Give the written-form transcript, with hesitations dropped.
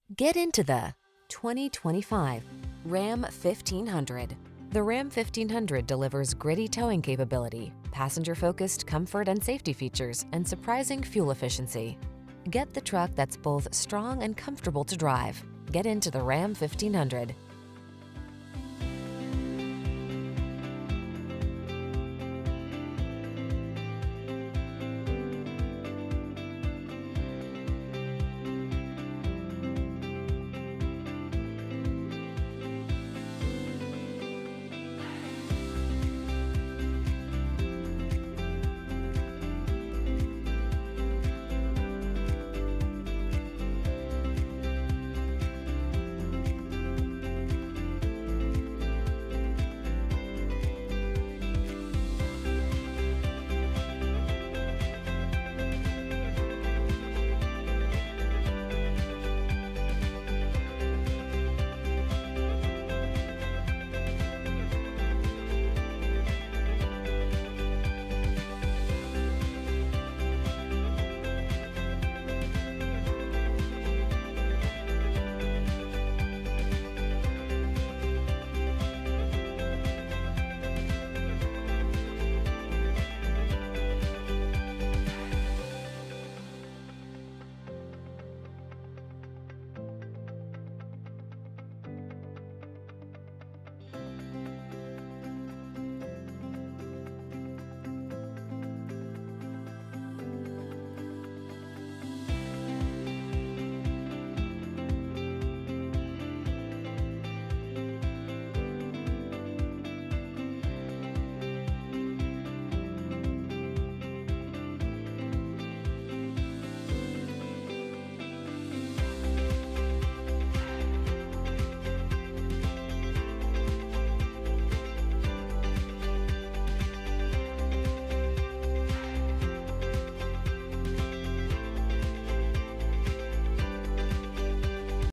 Get into the 2025 Ram 1500. The Ram 1500 delivers gritty towing capability, passenger-focused comfort and safety features, and surprising fuel efficiency. Get the truck that's both strong and comfortable to drive. Get into the Ram 1500.